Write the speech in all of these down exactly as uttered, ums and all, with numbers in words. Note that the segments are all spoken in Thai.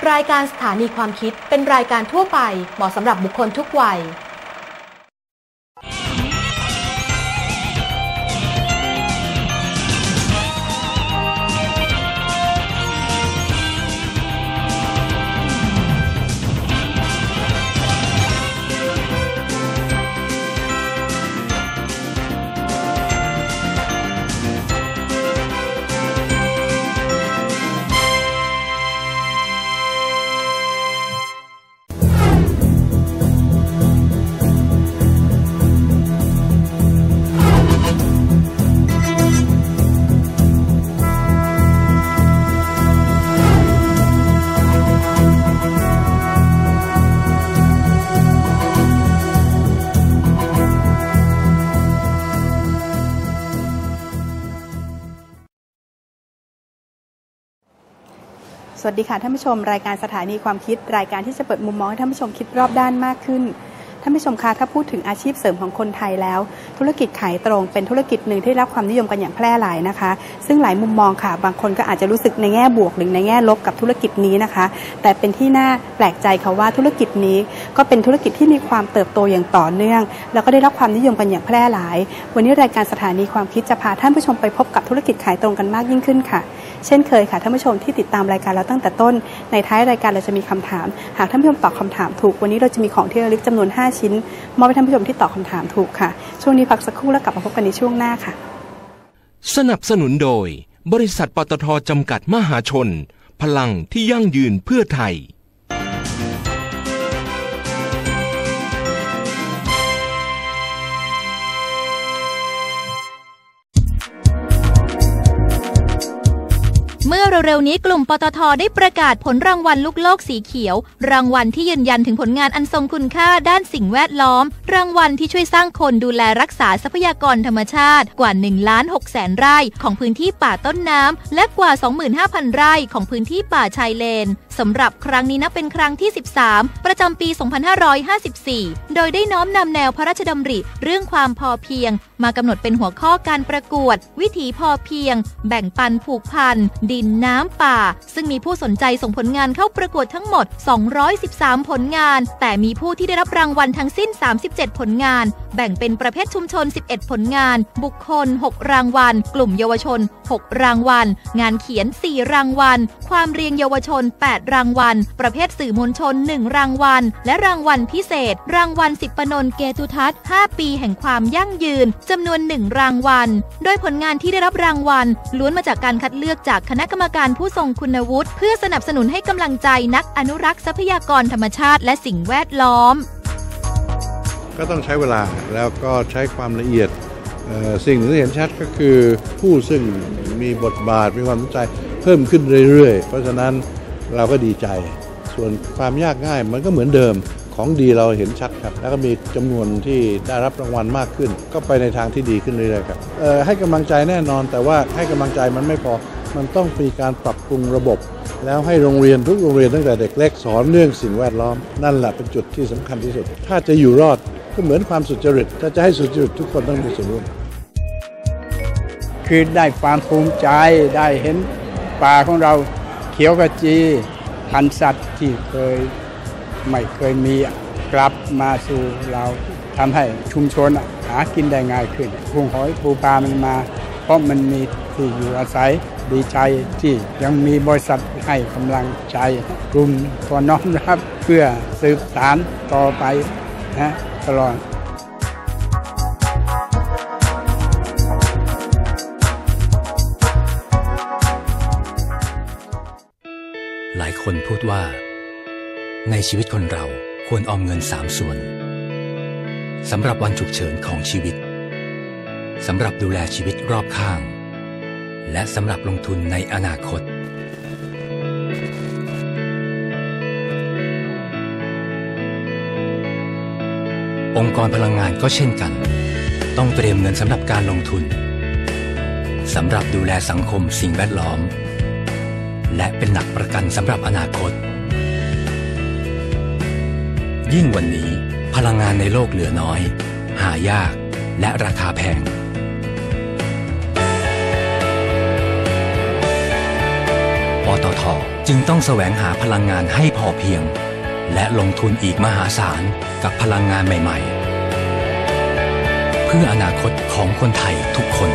รายการสถานีความคิดเป็นรายการทั่วไปเหมาะสำหรับบุคคลทุกวัยสวัสดีค่ะท่านผู้ชมรายการสถานีความคิดรายการที่จะเปิดมุมมองให้ท่านผู้ชมคิดรอบด้านมากขึ้นท่านผู้ชมคะถ้าพูดถึงอาชีพเสริมของคนไทยแล้วธุรกิจขายตรงเป็นธุรกิจหนึ่งที่ได้รับความนิยมกันอย่างแพร่หลายนะคะซึ่งหลายมุมมองค่ะบางคนก็อาจจะรู้สึกในแง่บวกหรือในแง่ลบกับธุรกิจนี้นะคะแต่เป็นที่น่าแปลกใจค่ะว่าธุรกิจนี้ก็เป็นธุรกิจที่มีความเติบโตอย่างต่อเนื่องแล้วก็ได้รับความนิยมกันอย่างแพร่หลายวันนี้รายการสถานีความคิดจะพาท่านผู้ชมไปพบกับธุรกิจขายตรงกันมากยิ่งขึ้นค่ะเช่นเคยค่ะท่านผู้ชมที่ติดตามรายการเราตั้งแต่ต้นในท้ายรายการเราจะมีคำถามหากท่านผู้ชมตอบคำถามถูกวันนี้เราจะมีของที่ระลึกจำนวนห้าชิ้นมอบให้ท่านผู้ชมที่ตอบคำถามถูกค่ะช่วงนี้พักสักครู่แล้วกลับมาพบกันในช่วงหน้าค่ะสนับสนุนโดยบริษัทปตท.จำกัดมหาชนพลังที่ยั่งยืนเพื่อไทยเมื่อเร็วๆนี้กลุ่มปตท.ได้ประกาศผลรางวัลลูกโลกสีเขียวรางวัลที่ยืนยันถึงผลงานอันทรงคุณค่าด้านสิ่งแวดล้อมรางวัลที่ช่วยสร้างคนดูแลรักษาทรัพยากรธรรมชาติกว่า หนึ่งล้านหกแสน ไร่ของพื้นที่ป่าต้นน้ำและกว่า สองหมื่นห้าพัน ไร่ของพื้นที่ป่าชายเลนสำหรับครั้งนี้นับเป็นครั้งที่สิบสามประจำปีสองพันห้าร้อยห้าสิบสี่โดยได้น้อมนำแนวพระราชดำริเรื่องความพอเพียงมากำหนดเป็นหัวข้อการประกวดวิถีพอเพียงแบ่งปันผูกพันดินน้ำป่าซึ่งมีผู้สนใจส่งผลงานเข้าประกวดทั้งหมดสองร้อยสิบสามผลงานแต่มีผู้ที่ได้รับรางวัลทั้งสิ้นสามสิบเจ็ดผลงานแบ่งเป็นประเภทชุมชนสิบเอ็ดผลงานบุคคลหกรางวัลกลุ่มเยาวชนหกรางวัลงานเขียนสี่รางวัลความเรียนเยาวชนแปดรางวัลประเภทสื่อมวลชนหนึ่งรางวัลและรางวัลพิเศษรางวัลสิบปนนเกตุทัศน์ห้าปีแห่งความยั่งยืนจำนวนหนึ่งรางวัลโดยผลงานที่ได้รับรางวัลล้วนมาจากการคัดเลือกจากคณะกรรมการผู้ทรงคุณวุฒิเพื่อสนับสนุนให้กำลังใจนักอนุรักษ์ทรัพยากรธรรมชาติและสิ่งแวดล้อมก็ต้องใช้เวลาแล้วก็ใช้ความละเอียดสิ่งที่เห็นชัดก็คือผู้ซึ่งมีบทบาทมีความสนใจเพิ่มขึ้นเรื่อยๆเพราะฉะนั้นเราก็ดีใจส่วนความยากง่ายมันก็เหมือนเดิมของดีเราเห็นชัดครับแล้วก็มีจำนวนที่ได้รับรางวัลมากขึ้นก็ไปในทางที่ดีขึ้นเรื่อยๆครับให้กำลังใจแน่นอนแต่ว่าให้กำลังใจมันไม่พอมันต้องมีการปรับปรุงระบบแล้วให้โรงเรียนทุกโรงเรียนตั้งแต่เด็กเล็กสอนเรื่องสิ่งแวดล้อมนั่นแหละเป็นจุดที่สำคัญที่สุดถ้าจะอยู่รอดก็เหมือนความสุจริตถ้าจะให้สุจริตทุกคนต้องมีส่วนร่วมคือได้ความภูมิใจได้เห็นป่าของเราเขียวขจีพันธุ์สัตว์ที่เคยไม่เคยมีกลับมาสู่เราทำให้ชุมชนหากินได้ง่ายขึ้นกุ้งหอยปูปลามันมาเพราะมันมีที่อยู่อาศัยดีใจที่ยังมีบริษัทให้กำลังใจกลุ่มตัวน้อมรับเพื่อสืบสานต่อไปนะตลอดหลายคนพูดว่าในชีวิตคนเราควรออมเงินสามส่วนสำหรับวันฉุกเฉินของชีวิตสำหรับดูแลชีวิตรอบข้างและสำหรับลงทุนในอนาคตองค์กรพลังงานก็เช่นกันต้องเตรียมเงินสำหรับการลงทุนสำหรับดูแลสังคมสิ่งแวดล้อมและเป็นหลักประกันสำหรับอนาคตยิ่งวันนี้พลังงานในโลกเหลือน้อยหายากและราคาแพงอตท.จึงต้องแสวงหาพลังงานให้พอเพียงและลงทุนอีกมหาศาลกับพลังงานใหม่ๆเพื่ออนาคตของคนไทยทุกคน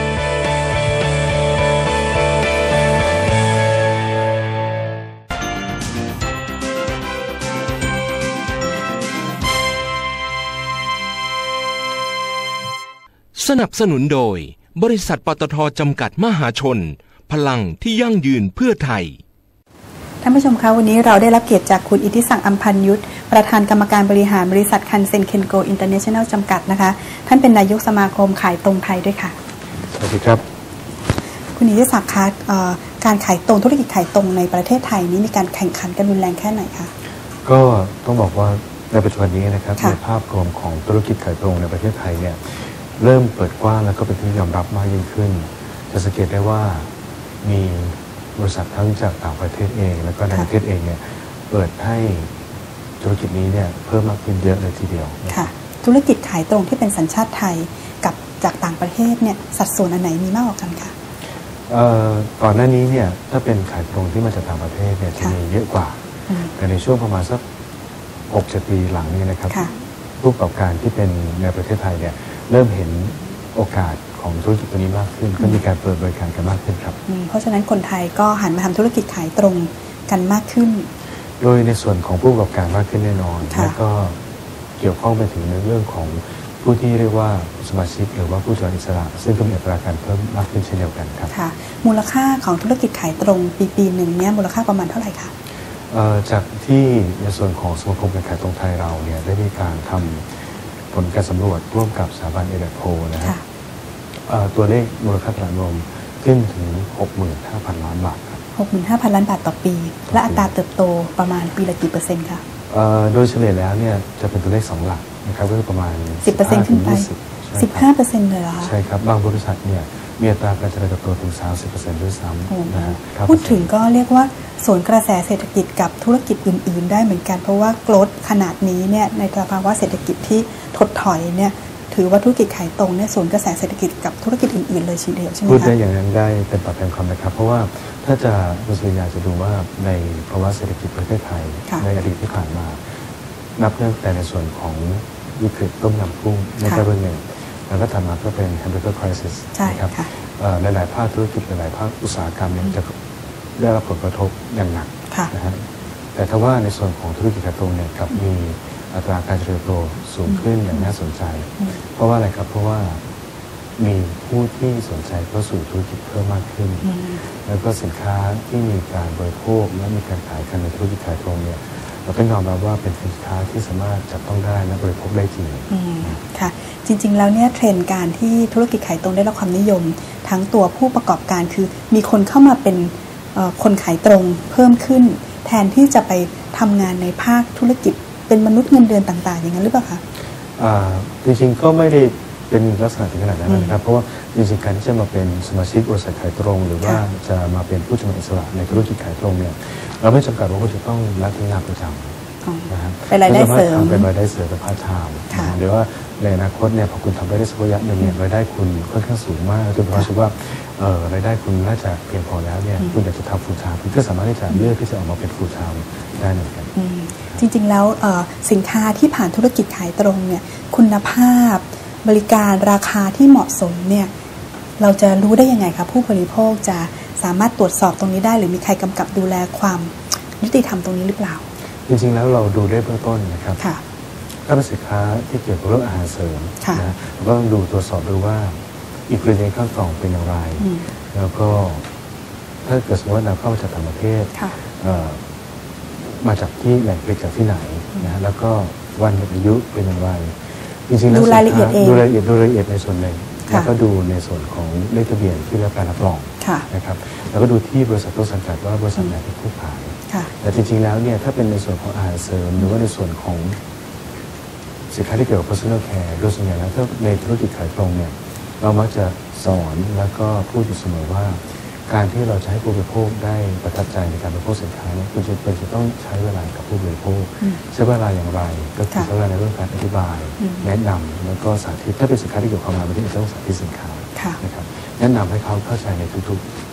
สนับสนุนโดยบริษัทปตท.จำกัดมหาชนพลังที่ยั่งยืนเพื่อไทยท่านผู้ชมคะวันนี้เราได้รับเกียรติจากคุณอิทธิศักดิ์อัมพันยุทธประธานกรรมการบริหารบริษัทคันเซ็นเคนโกอินเตอร์เนชั่นแนลจำกัดนะคะท่านเป็นนายกสมาคมขายตรงไทยด้วยค่ะสวัสดีครับคุณอิทธิศักดิ์คะการขายตรงธุรกิจขายตรงในประเทศไทยนี้มีการแข่งขันกันรุนแรงแค่ไหนคะก็ต้องบอกว่าในปัจจุบันนี้นะครับในภาพรวมของธุรกิจขายตรงในประเทศไทยเนี่ยเริ่มเปิดกว้างแล้วก็เป็นที่ยอมรับมากยิ่งขึ้นจะสังเกตได้ว่ามีบริษัททั้งจากต่างประเทศเองแล้วก็ในประเทศเองเนี่ยเปิดให้ธุรกิจนี้เนี่ยเพิ่มมากขึ้นเยอะเลยทีเดียวค่ะธุรกิจขายตรงที่เป็นสัญชาติไทยกับจากต่างประเทศเนี่ยสัดส่วนอันไหนมีมากกว่ากันคะก่อนหน้านี้เนี่ยถ้าเป็นขายตรงที่มาจากต่างประเทศเนี่ยจะมีเยอะกว่าแต่ในช่วงประมาณสักหกเจ็ดปีหลังนี้นะครับผู้ประกอบการที่เป็นในประเทศไทยเนี่ยเริ่มเห็นโอกาสของธุรกิจตัวนี้มากขึ้นก็มีการเปิดบริการกันมากขึ้นครับเพราะฉะนั้นคนไทยก็หันมาทำธุรกิจขายตรงกันมากขึ้นโดยในส่วนของผู้ประกอบการมากขึ้นแน่นอนและก็เกี่ยวข้องไปถึงในเรื่องของผู้ที่เรียกว่าสมาชิกหรือว่าผู้จดอิสระซึ่งก็มีอัตราการเพิ่มมากขึ้นเช่นเดียวกันครับค่ะมูลค่าของธุรกิจขายตรงปีปีหนึ่งเนี่ยมูลค่าประมาณเท่าไหร่คะจากที่ในส่วนของสมาคมการขายตรงไทยเราเนี่ยได้มีการทำผลการสำรวจร่วมกับสถาบันเอเดโพนะครับตัวเลขมูลค่าตลาดรวมขึ้นถึง หกหมื่นห้าพัน ล้านบาทครับหกหมื่นห้าพัน ล้านบาทต่อปีและอัตราเติบโตประมาณปีละกี่เปอร์เซ็นต์คะโดยเฉลี่ยแล้วเนี่ยจะเป็นตัวเลขสองหลักนะครับก็คือประมาณสิบเปอร์เซ็นต์ ขึ้นไป สิบห้าเปอร์เซ็นต์ เลยเหรอคะใช่ครับบางบริษัทเนี่ยมีอัตราการเจริญเติบโตถึง สามสิบเปอร์เซ็นต์ ด้วยซ้ำนะครับพูดถึงก็เรียกว่าสวนกระแสเศรษฐกิจกับธุรกิจอื่นๆได้เหมือนกันเพราะว่าโกรธขนาดนี้เนี่ยในสภาวะเศรษฐกิจที่ถดถอยเนี่ยถือว่าธุรกิจขายตรงเนี่ยสวนกระแสเศรษฐกิจกับธุรกิจอื่นๆเลยทีเดียวใช่ไหมคะพูดได้อย่างนั้นได้เป็นปากเป็นคำนะครับเพราะว่าถ้าจะคุณสุริยาจะดูว่าในภาวะเศรษฐกิจประเทศไทยในอดีตที่ผ่านมานับตั้งแต่ในส่วนของวิกฤตต้มยำกุ้งในกรณีแล้วก็ถัดมาก็เป็น Hamburger Crisis นะครับหลายๆภาคธุรกิจหลายๆภาคอุตสาหกรรมเนี่ยจะได้รับผลกระทบอย่างหนักนะฮะแต่ถ้าว่าในส่วนของธุรกิจขายตรงเนี่ยกับมีอัตราการเจริญเติบโตสูงขึ้นอย่างน่าสนใจเพราะว่าอะไรครับเพราะว่ามีผู้ที่สนใจเข้าสู่ธุรกิจเพิ่มมากขึ้นแล้วก็สินค้าที่มีการบริโภคและมีการขายกันในธุรกิจขายตรงเนี่ยเราต้องยอมรับว่าเป็นสินค้าที่สามารถจับต้องได้และบริโภคได้จริงค่ะจริงๆแล้วเนี่ยเทรนด์การที่ธุรกิจขายตรงได้รับความนิยมทั้งตัวผู้ประกอบการคือมีคนเข้ามาเป็นคนขายตรงเพิ่มขึ้นแทนที่จะไปทำงานในภาคธุรกิจเป็นมนุษย์เงินเดือนต่างๆอย่างนั้นหรือเปล่าคะจริงๆก็ไม่ได้เป็นลักษณะถึงขนาดนั้นนะครับเพราะว่าจริงๆการที่จะมาเป็นสมาชิกบริษัทขายตรงหรือว่าจะมาเป็นผู้จำหน่ายอิสระในธุรกิจขายตรงเนี่ยเราไม่จำกัดว่าเขาจะต้องรับงานประจำนะครับเป็นรายได้เสริมเป็นรายได้เสริมเป็นพาร์ทไทม์หรือว่าในอนาคตเนี่ยพอคุณทำรายได้สักระยะหนึ่งเนี่ยรายได้คุณค่อนข้างสูงมากจนรู้สึกว่ารายได้คุณน่าจะเพียงพอแล้วเนี่ยคุณอยากจะทำฟูลไทม์คุณก็สามารถที่จะเลือกที่จะออกมาเป็นฟูลไทม์ได้เหมือนกันจริงๆแล้วสินค้าที่ผ่านธุรกิจขายตรงเนี่ยคุณภาพบริการราคาที่เหมาะสมเนี่ยเราจะรู้ได้ยังไงคะผู้บริโภคจะสามารถตรวจสอบตรงนี้ได้หรือมีใครกำกับดูแลความยุติธรรมตรงนี้หรือเปล่าจริงๆแล้วเราดูได้เบื้องต้นนะครับถ้าเป็นสินค้าที่เกี่ยวกับเรื่องอาหารเสริมนะเราก็ต้องดูตรวจสอบดูว่าอินกรีเดียนข้างกล่องเป็นอย่างไรแล้วก็ถ้าเกิดสมมติว่าเราเข้าจากต่างประเทศมาจากที่แหล่งผลิตจากที่ไหนนะแล้วก็วันหมดอายุเป็นอย่างไรจริงๆแล้วดูรายละเอียดเองดูรายละเอียดดูรายละเอียดในส่วนหนึ่งแล้วก็ดูในส่วนของเลขทะเบียนที่ได้รับการรับรองนะครับแล้วก็ดูที่บริษัทต้นสังกัดว่าบริษัทไหนเป็นผู้ขายแต่จริงๆแล้วเนี่ยถ้าเป็นในส่วนของอาหารเสริมหรือว่าในส่วนของสินค้าที่เกี่ยวกับ personal care โดยส่วนใหญ่แล้วถ้าในธุรกิจขายตรงเนี่ยเรามักจะสอนแล้วก็พูดอยู่เสมอว่าการที่เราจะให้ผู้บริโภคได้ประทับใจในการบริโภคสินค้าเนี่ยคุณจะเป็นจะต้องใช้เวลากับผู้บริโภคใช้เวลาอย่างไรก็คือใช้เวลาในเรื่องการอธิบายแนะนำแล้วก็สาธิตถ้าเป็นสินค้าที่เกี่ยวกับความงามที่จะต้องสาธิตสินค้านะครับแนะนำให้เขาเข้าใจในทุกๆ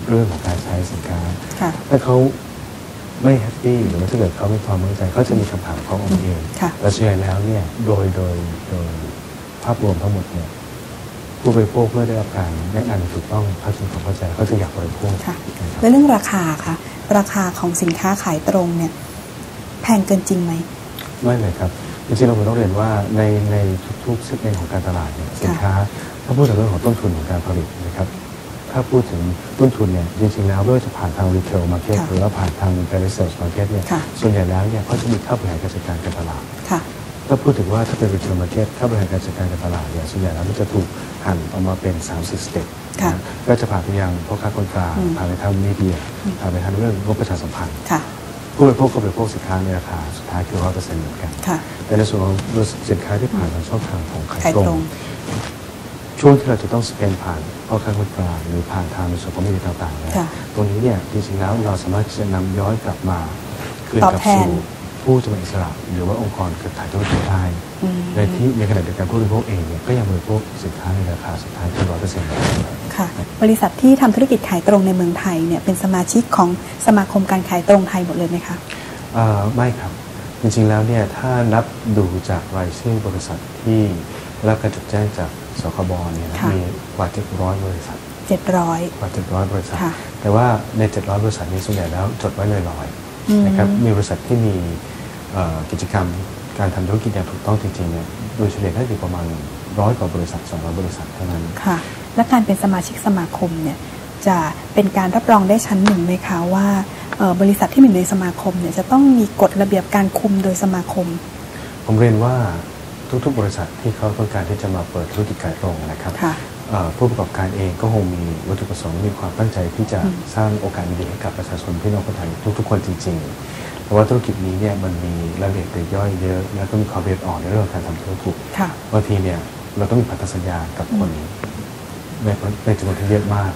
เรื่องของการใช้สินค้าถ้าเขาไม่แฮปปี้หรือว่าถ้าเกิดเขาไม่พอมั่นใจเขาจะมีคำถามเขาเองแต่ส่วนใหญ่แล้วเนี่ยโดยโดยโดยภาพรวมทั้งหมดเนี่ยผู้บริโภคเมื่อได้รับการแนะนำถูกต้องเขาจึงเข้าใจเขาจะอยากบริโภคและเรื่องราคาค่ะราคาของสินค้าขายตรงเนี่ยแพงเกินจริงไหมไม่เลยครับจริงๆเราต้องเรียนว่าในในทุกๆเซกเมนต์ของการตลาดเนี่ยสินค้าถ้าพูดถึงเรื่องของต้นทุนของการผลิตนะครับถ้าพูดถึงต้นทุนเนี่ยจริงๆแล้วไม่ว่าจะผ่านทางรีเทลมาร์เก็ตหรือว่าผ่านทางการรีเซลมาร์เก็ตเนี่ยส่วนใหญ่แล้วเนี่ยเขาจะมีค่าบริหารการจัดการการตลาดถ้าพูดถึงว่าถ้าเป็นรีเทลมาร์เก็ตค่าบริหารการจัดการการตลาดเนี่ยส่วนใหญ่แล้วมันจะถูกหั่นออกมาเป็นสามสิบสเต็ปก็จะผ่านไปยังพ่อค้าคนกลางผ่านไปทางมีเดียผ่านไปทางเรื่องงบประชาสัมพันธ์ผู้บริโภคก็บริโภคสินค้าในราคาสุดท้ายคือร้อยเปอร์เซ็นต์เหมือนกันแต่ในส่วนของสินค้าที่ผ่านทางช่องทางของขายตรงช่วงที่เราจะต้องสแกนผ่านพ่อค้าคนกลางหรือผ่านทางในส่วนของมีเดียต่างๆเนี่ยตรงนี้เนี่ยจริงๆแล้วเราสามารถจะนำย้อนกลับมาคืนกลับสู่ผู้จำหน่ายอิสระหรือว่าองค์กรเครือข่ายธุรกิจได้ในที่ในขณะเดียวกันผู้บริโภคเองเนี่ยก็ยังบริโภคสินค้าในราคาสุดท้ายที่ร้อยเปอร์เซ็นต์ค่ะบริษัทที่ทำธุรกิจขายตรงในเมืองไทยเนี่ยเป็นสมาชิกของสมาคมการขายตรงไทยหมดเลยไหมคะไม่ครับจริงๆแล้วเนี่ยถ้านับดูจากรายชื่อบริษัทที่รับการจดแจ้งจากสคบเนี่ยมีกว่าเจ็ดร้อยบริษัทเจ็ดร้อยกว่าเจ็ดร้อยบริษัทแต่ว่าในเจ็ดร้อยบริษัทนี้ส่วนใหญ่แล้วจดไว้ลอยๆนะครับมีบริษัทที่มีกิจกรรมการทำธุรกิจอย่างถูกต้องจริงๆเนี่ยโดยเฉลี่ยได้อยู่ประมาณร้อยกว่าบริษัทสองร้อยบริษัทเท่านั้นค่ะและการเป็นสมาชิกสมาคมเนี่ยจะเป็นการรับรองได้ชั้นหนึ่งไหมคะว่าบริษัทที่มีในสมาคมเนี่ยจะต้องมีกฎระเบียบการคุมโดยสมาคมผมเรียนว่าทุกๆบริษัทที่เขาต้องการที่จะมาเปิดธุรกิจขายตรงนะครับผู้ประกอบการเองก็คงมีวัตถุประสงค์มีความตั้งใจที่จะสร้างโอกาสดีให้กับประชาชนพี่น้องคนไทยทุกๆคนจริงๆแต่ว่าธุรกิจนี้เนี่ยมันมีรายละเอียดปลีกย่อยเยอะแล้วก็มีความละเอียดอ่อนในเรื่องการทำธุรกิจบางทีเนี่ยเราต้องมีพันธสัญญากับคนในในจำนวนที่เยอะมาก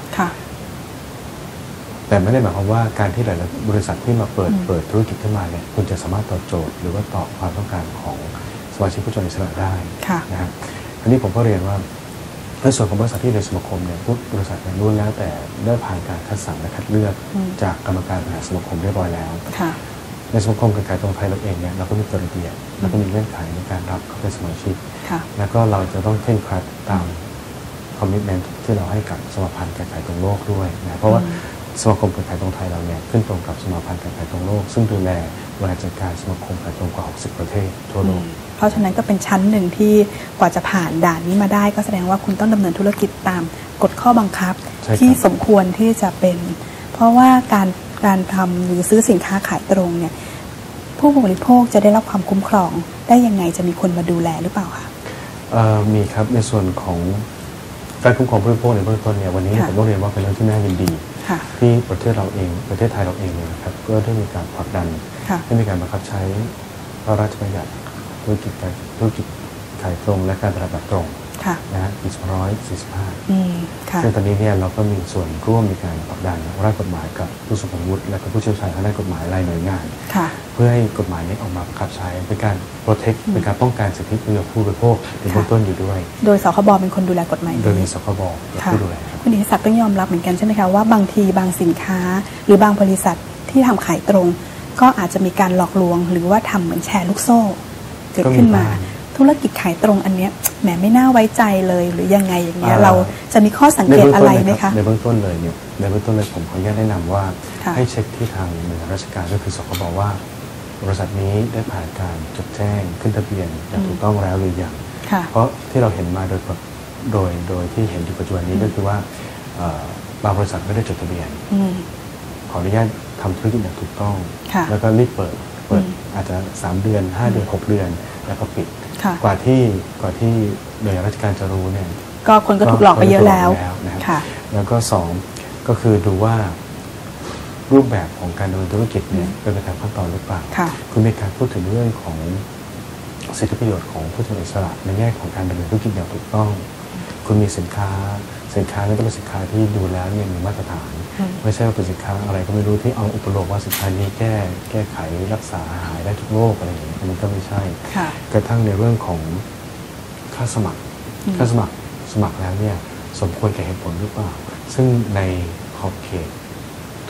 แต่ไม่ได้หมายความว่าการที่หลายๆบริษัทที่มาเปิดเปิดธุรกิจขึ้นมาเนี่ยคุณจะสามารถตอบโจทย์หรือว่าตอบความต้องการของสมาชิกผู้จดทะเบียนอิสระได้นะครับอันนี้ผมก็เรียนว่าในส่วนของบริษัทที่ในสมาคมเนี่ยทุกบริษัทล้วนแล้วแต่ได้ผ่านการคัดสรรและคัดเลือกจากกรรมการบริหารสมาคมเรียบร้อยแล้วในสมาคมการขายตรงไทยเราเองเนี่ยเราก็มีกฎระเบียบแล้วก็มีเงื่อนไขในการรับเข้าเป็นสมาชิกแล้วก็เราจะต้องเคร่งครัดตามคอมมิชเมนต์ที่เราให้กับสมาพันธ์การขายตรงโลกด้วยนะเพราะว่าสมาคมการขายตรงไทยเราเนี่ยขึ้นตรงกับสมาพันธ์การขายตรงโลกซึ่งดูแลบริหารจัดการสมาคมขายตรงกว่าหกสิบประเทศทั่วโลกเพราะฉะนั้นก็เป็นชั้นหนึ่งที่กว่าจะผ่านด่านนี้มาได้ก็แสดงว่าคุณต้องดำเนินธุรกิจตามกฎข้อบังคับที่สมควรที่จะเป็นเพราะว่าการการทำหรือซื้อสินค้าขายตรงเนี่ยผู้บริโภคจะได้รับความคุ้มครองได้ยังไงจะมีคนมาดูแลหรือเปล่าคะมีครับในส่วนของการคุ้มครองผู้บริโภคในเบื้องต้นเนี่ยวันนี้ผมต้องเรียนว่าเป็นเรื่องที่น่ายินดีที่ประเทศเราเองประเทศไทยเราเองเนี่ยครับก็ได้มีการผลักดันให้มีการบังคับใช้พระราชบัญญัติธุรกิจธุรกิจขายตรงและการตลาดแบบตรงนะฮะปีสองพันห้าร้อยสี่สิบห้าซึ่งตอนนี้เนี่ยเราก็มีส่วนร่วมในการผลักดันร่างกฎหมายกับผู้ทรงคุณวุฒิและก็ผู้เชี่ยวชาญทางด้านกฎหมายหลายหน่วยงานเพื่อให้กฎหมายนี้ออกมาบังคับใช้เป็นการโปรเทคเป็นการป้องกันสิทธิประโยชน์ผู้บริโภคในเบื้องต้นอยู่ด้วยโดยสคบเป็นคนดูแลกฎหมายโดยมีสคบผู้ดูแลคุณอิทธิศักดิ์ต้องยอมรับเหมือนกันใช่ไหมคะว่าบางทีบางสินค้าหรือบางบริษัทที่ทำขายตรงก็อาจจะมีการหลอกลวงหรือว่าทำเหมือนแชร์ลูกโซ่เกิดขึ้นมาธุรกิจขายตรงอันเนี้ยแหมไม่น่าไว้ใจเลยหรือยังไงอย่างเงี้ยเราจะมีข้อสังเกตอะไรไหมคะในเบื้องต้นเลยเนี่ยในเบื้องต้นเลยผมขออนุญาตแนะนำว่าให้เช็คที่ทางหน่วยงานราชการก็คือสคบว่าบริษัทนี้ได้ผ่านการจดแจ้งขึ้นทะเบียนอย่างถูกต้องแล้วหรือยังเพราะที่เราเห็นมาโดยโดยโดยที่เห็นอยู่ปัจจุบันนี้ก็คือว่าบางบริษัทไม่ได้จดทะเบียนขออนุญาตทำธุรกิจอย่างถูกต้องแล้วก็รีบเปิดเปิดอาจจะสามเดือนห้าเดือนหกเดือนแล้วก็ปิดกว่าที่กว่าที่หน่วยงานราชการจะรู้เนี่ยก็คนก็ถูกหลอกไปเยอะแล้วค่ะแล้วก็สองก็คือดูว่ารูปแบบของการดำเนินธุรกิจเนี่ยเป็นไปตามขั้นตอนหรือเปล่าคุณมีการพูดถึงเรื่องของสิทธิประโยชน์ของผู้จำหน่ายอิสระในแง่ของการดำเนินธุรกิจอย่างถูกต้องคุณมีสินค้าสินค้านั้นต้องเป็นสินค้าที่ดูแล้วเนี่ยมีมาตรฐานไม่ใช่ว่าเป็นสินค้าอะไรก็ไม่รู้ที่เอาอุปโลกว่าสินค้านี้แก้แก้ไขรักษาหายได้ทุกโรคอะไรอย่างนี้อันนี้ก็ไม่ใช่กระทั่งในเรื่องของค่าสมัครค่าสมัครสมัครแล้วเนี่ยสมควรแก่เหตุผลหรือเปล่าซึ่งในขอบเขต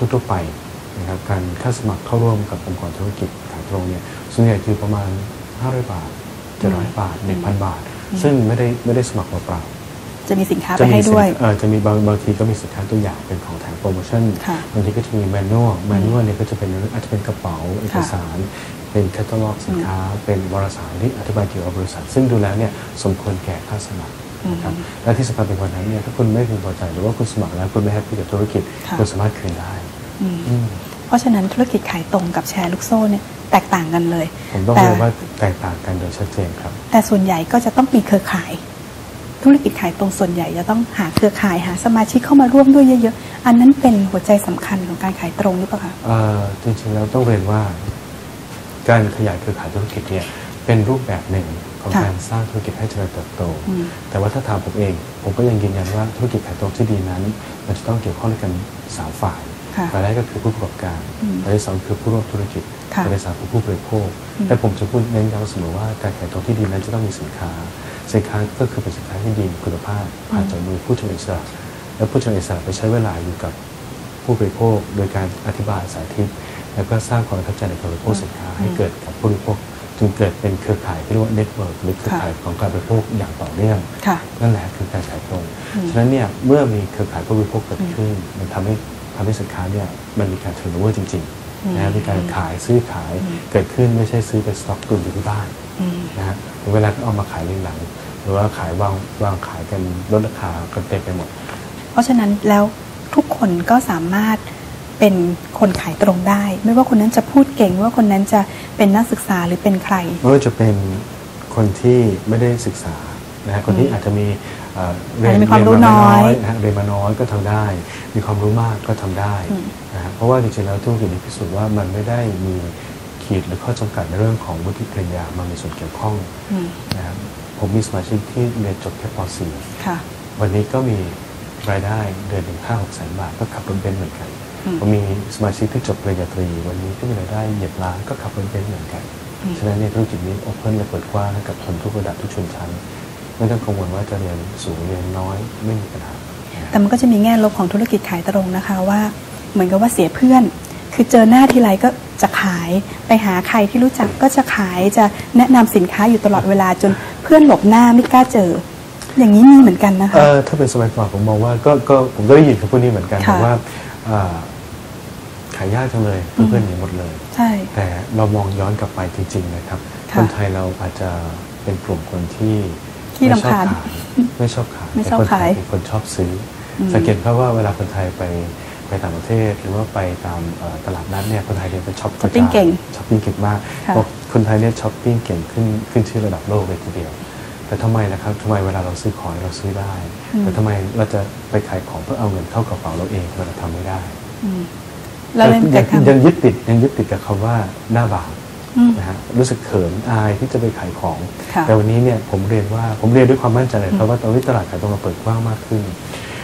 ทั่วๆไปนะครับการค่าสมัครเข้าร่วมกับองค์กรธุรกิจขายตรงเนี่ยส่วนใหญ่คือประมาณห้าร้อยบาทเจ็ดร้อยบาท หนึ่งพัน บาทซึ่งไม่ได้ไม่ได้สมัครเปล่าๆจะมีสินค้าไปให้ด้วยเออจะมีบางบางทีก็มีสินค้าตัวอย่างเป็นของแถมโปรโมชั่นบางทีก็จะมีแมนนวลแมนนวลเนี่ยก็จะเป็นอาจจะเป็นกระเป๋าเอกสารเป็นแคตตาล็อกสินค้าเป็นวารสารที่อธิบายเกี่ยวกับบริษัทซึ่งดูแล้วเนี่ยสมควรแก่ค่าสมัครนะครับและที่สำคัญเป็นวันนั้นเนี่ยถ้าคุณไม่พึงพอใจหรือว่าคุณสมัครแล้วคุณไม่แฮปปี้กับธุรกิจคุณสามารถคืนได้เพราะฉะนั้นธุรกิจขายตรงกับแชร์ลูกโซ่เนี่ยแตกต่างกันเลยผมต้องเรียกว่าแตกต่างกันโดยชัดเจนครับแต่ส่วนใหญ่ก็จะต้องมีเครือข่ายธุรกิจขายตรงส่วนใหญ่จะต้องหาเครือข่ายหาสมาชิกเข้ามาร่วมด้วยเยอะๆอันนั้นเป็นหัวใจสำคัญของการขายตรงหรือเปล่าคะจริงๆแล้วต้องเรียนว่าการขยายเครือข่ายธุรกิจเนี่ยเป็นรูปแบบหนึ่งของการสร้างธุรกิจให้เจริญเติบโตแต่ว่าถ้าถามผมเองผมก็ยังยืนยันว่าธุรกิจขายตรงที่ดีนั้นมันจะต้องเกี่ยวข้องกันสามฝ่ายฝ่ายแรกก็คือผู้ประกอบการฝ่ายที่สองคือผู้ร่วมธุรกิจฝ่ายที่สามคือผู้บริโภคแต่ผมจะพูดเน้นย้ำเสมอว่าการขายตรงที่ดีนั้นจะต้องมีสินค้าสินค้าก็คือเป็นสินค้าที่ดีคุณภาพผ่านจากมือผู้ผลิตอิสระและผู้ผลิตอิสระไปใช้เวลาอยู่กับผู้บริโภคโดยการอธิบายสาธิตแล้วก็สร้างความประทับใจในการบริโภคสินค้าให้เกิดกับผู้บริโภคจึงเกิดเป็นเครือข่ายที่เรียกว่าเน็ตเวิร์กหรือเครือข่ายของการบริโภคอย่างต่อเนื่องนั่นแหละคือการขายตรงฉะนั้นเนี่ยเมื่อมีเครือข่ายผู้บริโภคเกิดขึ้นมันทำให้ทำให้สินค้าเนี่ยมันมีการเทิร์นโอเวอร์จริงๆนะมีการขายซื้อขายเกิดขึ้นไม่ใช่ซื้อเป็นสต็อกตุนอยู่ที่บ้านนะฮะเวลาก็เอามาขายหลังหรือว่าขายวางวางขายกันลดราคากันเต็มไปหมดเพราะฉะนั้นแล้วทุกคนก็สามารถเป็นคนขายตรงได้ไม่ว่าคนนั้นจะพูดเก่งว่าคนนั้นจะเป็นนักศึกษาหรือเป็นใครไม่ว่าจะเป็นคนที่ไม่ได้ศึกษานะฮะคนที่อาจจะมีเรียนมีความรู้น้อยเรียนมาน้อยก็ทำได้มีความรู้มากก็ทำได้นะฮะเพราะว่าจริงๆแล้วธุรกิจนี้พิสูจน์ว่ามันไม่ได้มีขีดหรือข้อจำกัดในเรื่องของวุฒิปริญญามามีส่วนเกี่ยวข้องนะครับผมมีสมาชิกที่เรียนจบแค่ป .สี่ วันนี้ก็มีรายได้เดือนหนึ่งห้าหกแสนบาทก็ขับรถเบนซ์เหมือนกันผมมีสมาชิกที่จบปริญญาตรีวันนี้ก็มีรายได้เหยียบล้านก็ขับรถเบนซ์เหมือนกันฉะนั้นเนี่ยธุรกิจนี้โอเพ่นและเปิดกว้างให้กับคนทุกระดับทุกชนชั้นไม่ต้องกังวลว่าจะเรียนสูงเรียนน้อยไม่มีปัญหาแต่มันก็จะมีแง่ลบของธุรกิจขายตรงนะคะว่าเหมือนกับว่าเสียเพื่อนคือเจอหน้าทีไรก็จะขายไปหาใครที่รู้จักก็จะขายจะแนะนำสินค้าอยู่ตลอดเวลาจนเพื่อนหลบหน้าไม่กล้าเจออย่างนี้มีเหมือนกันนะคะถ้าเป็นสมัยก่อนผมมองว่าก็ก็ผมก็ได้ยินคำพูดนี้เหมือนกันว่าขายยากจังเลยเพื่อนๆหนีหมดเลยใช่แต่เรามองย้อนกลับไปจริงๆนะครับคนไทยเราอาจจะเป็นกลุ่มคนที่ไม่ชอบขายไม่ชอบขายแต่คนไทยเป็นคนชอบซื้อสังเกตเพราะว่าเวลาคนไทยไปไปต่างประเทศหรือว่าไปตามตลาดนัดเนี่ยคนไทยเนี่ยเป็นช็อปช้อปปิ้งเก่งช้อปปิ้งเก่งมากบอกคนไทยเนี่ยช้อปปิ้งเก่งขึ้นขึ้นชื่อระดับโลกเลยทีเดียวแต่ทำไมนะครับทำไมเวลาเราซื้อของเราซื้อได้แต่ทำไมเราจะไปขายของเพื่อเอาเงินเข้ากระเป๋าเราเองเราทำไม่ได้เราเล่นแต่ยังยึดติดยังยึดติดกับคำว่าหน้าบาปนะฮะรู้สึกเขินอายที่จะไปขายของแต่วันนี้เนี่ยผมเรียนว่าผมเรียนด้วยความมั่นใจเลยเพราะว่าตอนนี้ตลาดขายตรงเราเปิดกว้างมากขึ้น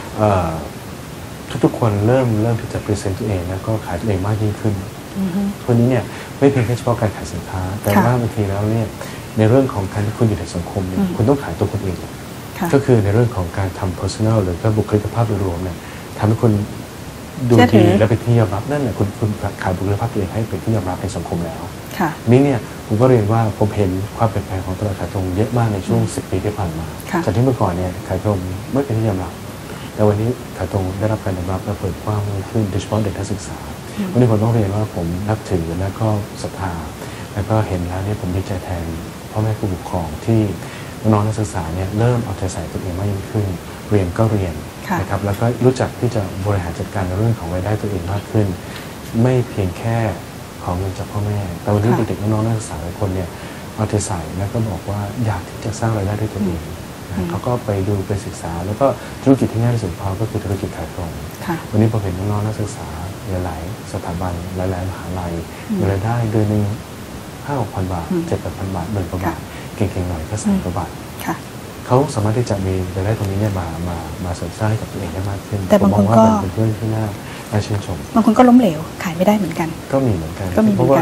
ทุกๆคนเริ่มเริ่มที่จะพรีเซนต์ตัวเองแล้วก็ขายตัวเองมากยิ่งขึ้นวันนี้เนี่ยไม่เพียงแค่เฉพาะการขายสินค้าแต่ว่าบางทีแล้วเนี่ยในเรื่องของการที่คุณอยู่ในสังคมเนี่ยคุณต้องขายตัวคุณเองก็คือในเรื่องของการทำ personal หรือก็บุคลิกภาพโดยรวมเนี่ยทำให้คุณดูดีและเป็นที่ยอมรับนั่นแหละคุณคุณขายบุคลิกภาพตัวเองให้เป็นที่ยอมรับในสังคมแล้วนี่เนี่ยผมก็เรียนว่าผมเห็นความเปลี่ยนแปลงของตลาดขายตรงเยอะมากในช่วงสิบปีที่ผ่านมาจากที่เมื่อก่อนเนี่ยขายตรงไม่เป็นที่ยอมรับแต่วันนี้ขายตรงได้รับการยอมรับและเปิดกว้างมากขึ้นโดยเฉพาะเด็กนักศึกษาวันนี้ผมต้องเรียนว่าผมนับถือและก็ศรัทธาแล้วก็เห็นแล้วเนี่ยผมดีใจแทนพ่อแม่ผู้ปกครองที่น้องนักศึกษาเนี่ยเริ่มเอาใจใส่ตัวเองมากยิ่งขึ้นเรียนก็เรียนนะครับแล้วก็รู้จักที่จะบริหารจัดการในเรื่องของรายได้ตัวเองมากขึ้นไม่เพียงแค่ของเงินจากพ่อแม่แต่วันนี้เด็กๆน้องนักศึกษาหลายคนเนี่ยเอาใจใส่แล้วก็บอกว่าอยากที่จะสร้างรายได้ด้วยตัวเองเขาก็ไปดูไปศึกษาแล้วก็ธุรกิจที่ง่ายที่สุดพอก็คือธุรกิจขายตรงวันนี้ผมเห็นน้องนักศึกษาหลายๆสถาบันหลายๆมหาลัยมีรายได้เดือนหนึ่งห้าหกพันบาทเจ็ดแปดพันบาทหมื่นกว่าบาทเก่งๆหน่อยก็แสนกว่าบาทเขาสามารถที่จะมีรายได้ตรงนี้เนี่ยมามามาเสริมสร้างให้กับตัวเองได้มากขึ้นแต่บางคนก็เป็นเพื่อนที่น่าน่าชื่นชมบางคนก็ล้มเหลวขายไม่ได้เหมือนกันก็มีเหมือนกันเพราะว่า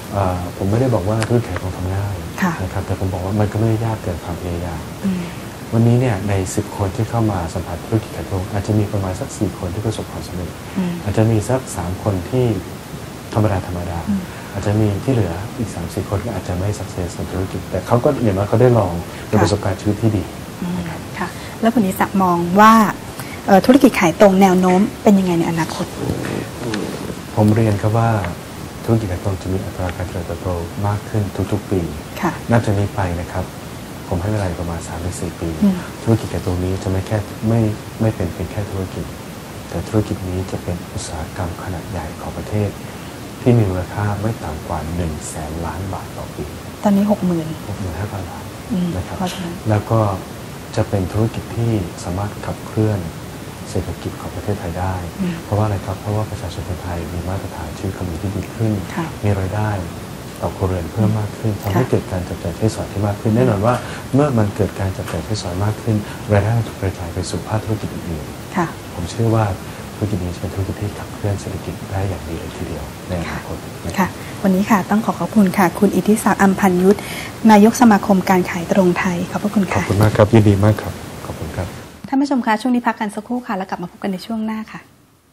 ผมไม่ได้บอกว่าธุรกิจของทำง่ายนะครับแต่ผมบอกว่ามันก็ไม่ได้ยากเกินความพยายามวันนี้เนี่ยในสิบคนที่เข้ามาสัมผัสธุรกิจขายตรงอาจจะมีประมาณสักสี่คนที่ประสบความสำเร็จอาจจะมีสักสามคนที่ธรรมดาธรรมดาอาจจะมีที่เหลืออีกสามสี่คนก็อาจจะไม่สักเซสในธุรกิจแต่เขาก็อย่างน้อยเขาได้ลองเป็นประสบการณ์ชีวิตที่ดีค่ะแล้วคุณนิสักมองว่าธุรกิจขายตรงแนวโน้มเป็นยังไงในอนาคตผมเรียนครับว่าธุรกิจขายตรงจะมีอัตราการเติบโตมากขึ้นทุกๆปีนับจากนี้ไปนะครับผมให้เวลาประมาณ สามถึงสี่ ปีธุรกิจขายตรงนี้จะไม่แค่ไม่ไม่เป็นเพียงแค่ธุรกิจแต่ธุรกิจนี้จะเป็นอุตสาหกรรมขนาดใหญ่ของประเทศที่มีมูลค่าไม่ต่ำกว่าหนึ่งแสนล้านบาทต่อปีตอนนี้หกหมื่นหกหมื่นห้าพันล้านนะครับแล้วก็จะเป็นธุรกิจที่สามารถขับเคลื่อนเศรษฐกิจของประเทศไทยได้เพราะว่าอะไรครับเพราะว่าประชาชนคนไทยมีมาตรฐานชีวิตความเป็นที่ดีขึ้นมีรายได้ต่อครัวเรือนเพิ่มมากขึ้นทำให้เกิดการจับจ่ายใช้สอยที่มากขึ้นแน่นอนว่าเมื่อมันเกิดการจับจ่ายใช้สอยมากขึ้นรายได้ถูกกระจายไปสู่ภาคธุรกิจอื่นๆผมเชื่อว่าธุรกิจนี้จะเป็นธุรกิจที่ขับเคลื่อนเศรษฐกิจได้อย่างดีเลยทีเดียวในอนาคตค่ะวันนี้ค่ะต้องขอขอบคุณค่ะคุณอิทธิศักดิ์อัมพันยุทธนายกสมาคมการขายตรงไทยขอบพระคุณค่ะขอบคุณมากครับยินดีมากครับขอบคุณครับท่านผู้ชมคะช่วงนี้พักกันสักครู่ค่ะแล้วกลับมาพบกันในช่วงหน้าค่ะ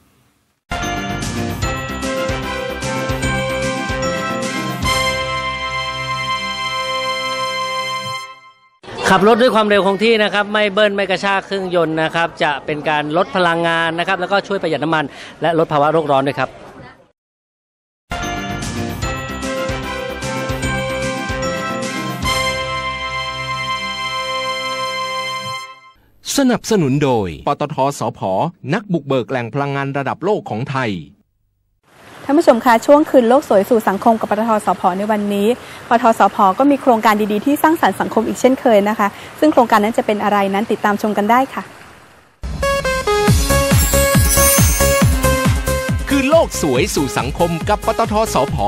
ขับรถด้วยความเร็วคงที่นะครับไม่เบิ้ลไม่กระชากเครื่องยนต์นะครับจะเป็นการลดพลังงานนะครับแล้วก็ช่วยประหยัดน้ำมันและลดภาวะโลกร้อนด้วยครับสนับสนุนโดยปตท.สผ.นักบุกเบิกแหล่งพลังงานระดับโลกของไทยท่านผู้ชมคะช่วงคืนโลกสวยสู่สังคมกับปตท.สผ.ในวันนี้ปตท.สผ.ก็มีโครงการดีๆที่สร้างสรรค์สังคมอีกเช่นเคยนะคะซึ่งโครงการนั้นจะเป็นอะไรนั้นติดตามชมกันได้ค่ะคืนโลกสวยสู่สังคมกับปตท.สผ.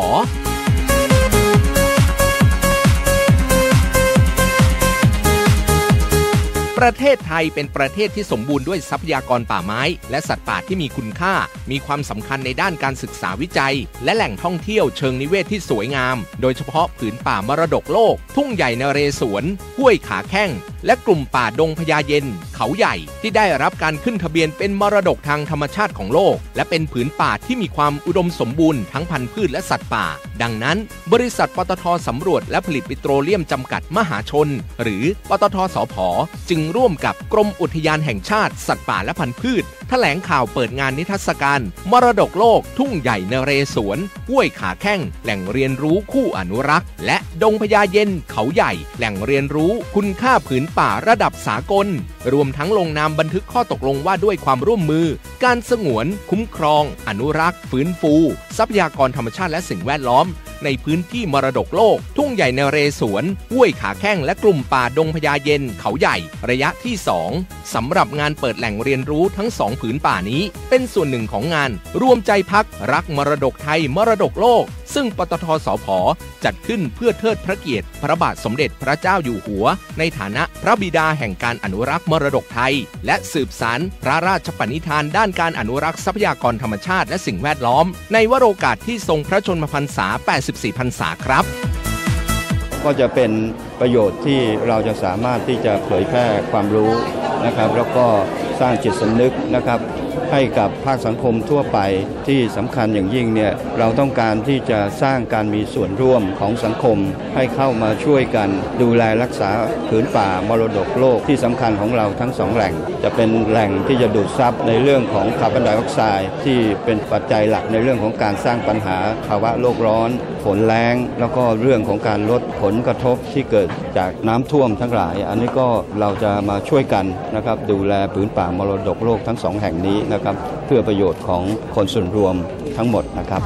ประเทศไทยเป็นประเทศที่สมบูรณ์ด้วยทรัพยากรป่าไม้และสัตว์ป่าที่มีคุณค่ามีความสำคัญในด้านการศึกษาวิจัยและแหล่งท่องเที่ยวเชิงนิเวศที่สวยงามโดยเฉพาะผืนป่ามรดกโลกทุ่งใหญ่นเรศวรห้วยขาแข้งและกลุ่มป่าดงพญาเย็นเขาใหญ่ที่ได้รับการขึ้นทะเบียนเป็นมรดกทางธรรมชาติของโลกและเป็นผืนป่าที่มีความอุดมสมบูรณ์ทั้งพันธุ์พืชและสัตว์ป่าดังนั้นบริษัทปตท.สำรวจและผลิตปิโตรเลียมจำกัดมหาชนหรือปตท.สผ.จึงร่วมกับกรมอุทยานแห่งชาติสัตว์ป่าและพันธุ์พืชแถลงข่าวเปิดงานนิทรรศการมรดกโลกทุ่งใหญ่นเรศวรห้วยขาแข้งแหล่งเรียนรู้คู่อนุรักษ์และดงพญาเย็นเขาใหญ่แหล่งเรียนรู้คุณค่าผืนป่าระดับสากลรวมทั้งลงนามบันทึกข้อตกลงว่าด้วยความร่วมมือการสงวนคุ้มครองอนุรักษ์ฟื้นฟูทรัพยากรธรรมชาติและสิ่งแวดล้อมในพื้นที่มรดกโลกทุ่งใหญ่นเรศวรห้วยขาแข้งและกลุ่มป่าดงพญาเย็นเขาใหญ่ระยะที่สองสำหรับงานเปิดแหล่งเรียนรู้ทั้งสองผืนป่านี้เป็นส่วนหนึ่งของงานรวมใจพักรักมรดกไทยมรดกโลกซึ่งปตท.สผ.จัดขึ้นเพื่อเทิดพระเกียรติพระบาทสมเด็จพระเจ้าอยู่หัวในฐานะพระบิดาแห่งการอนุรักษ์มรดกไทยและสืบสานพระราชปณิธานด้านการอนุรักษ์ทรัพยากรธรรมชาติและสิ่งแวดล้อมในวโรกาสที่ทรงพระชนมพรรษาแปดสิบสี่พรรษาครับก็จะเป็นประโยชน์ที่เราจะสามารถที่จะเผยแพร่ความรู้นะครับแล้วก็สร้างจิตสำนึกนะครับให้กับภาคสังคมทั่วไปที่สำคัญอย่างยิ่งเนี่ยเราต้องการที่จะสร้างการมีส่วนร่วมของสังคมให้เข้ามาช่วยกันดูแลรักษาผืนป่ามรดกโลกที่สำคัญของเราทั้งสองแหล่งจะเป็นแหล่งที่จะดูดซับในเรื่องของคาร์บอนไดออกไซด์ที่เป็นปัจจัยหลักในเรื่องของการสร้างปัญหาภาวะโลกร้อนฝนแล้งแล้วก็เรื่องของการลดผลกระทบที่เกิดจากน้ำท่วมทั้งหลายอันนี้ก็เราจะมาช่วยกันนะครับดูแลผืนป่ามรดกโลกทั้งสองแห่งนี้นะครับเพื่อประโยชน์ของคนส่วนรวมทั้งหมดนะครับ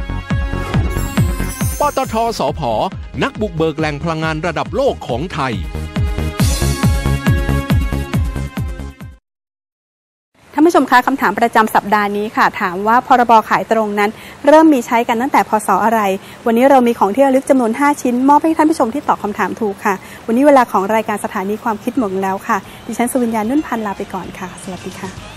ปตท.สผ.นักบุกเบิกแหล่งพลังงานระดับโลกของไทยท่านผู้ชมคะคำถามประจำสัปดาห์นี้ค่ะถามว่าพรบขายตรงนั้นเริ่มมีใช้กันตั้งแต่พศอะไรวันนี้เรามีของที่ระลึกจำนวนห้าชิ้นมอบให้ท่านผู้ชมที่ตอบคำถามถูกค่ะวันนี้เวลาของรายการสถานีความคิดหมดแล้วค่ะดิฉันสุวิญญา นุ่นพันธ์ลาไปก่อนค่ะสวัสดีค่ะ